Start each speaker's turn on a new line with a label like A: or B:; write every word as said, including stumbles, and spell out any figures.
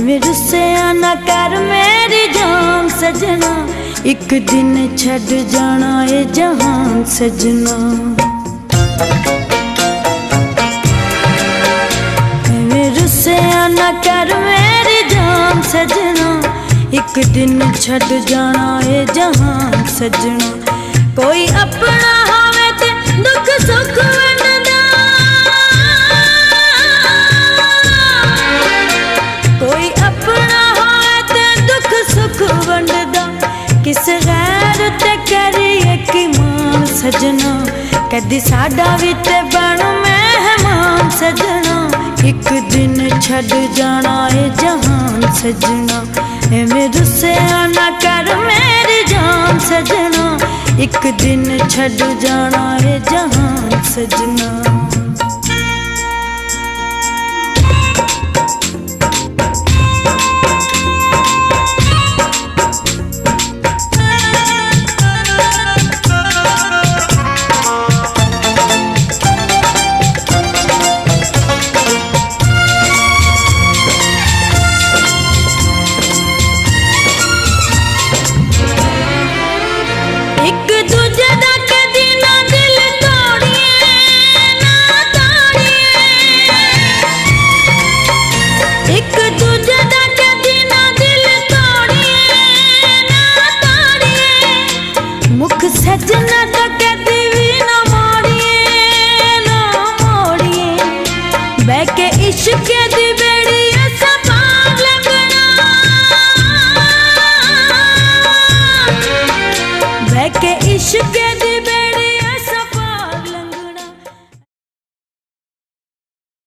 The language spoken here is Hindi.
A: एवें रुस्सिया ना कर मेरी जान सजना, एक दिन छड़ जाना ए जहान सजना। एवें रुस्सिया ना कर मेरी जान सजना, एक दिन छड़ जाना ए जहान सजना। कोई अपना होवे ते दुख सुख वंडदा, कोई अपना होवे ते दुख सुख वंडदा, किस गैर ते करिए कि मान सजना। कदी साडा भी ते बन मेहमान सजना, एक दिन छड़ जाना ए जहान सजना। एवें रुस्सिया ना कर मेरी जान सजना, एक दिन छड़ जाना ए जहान सजना।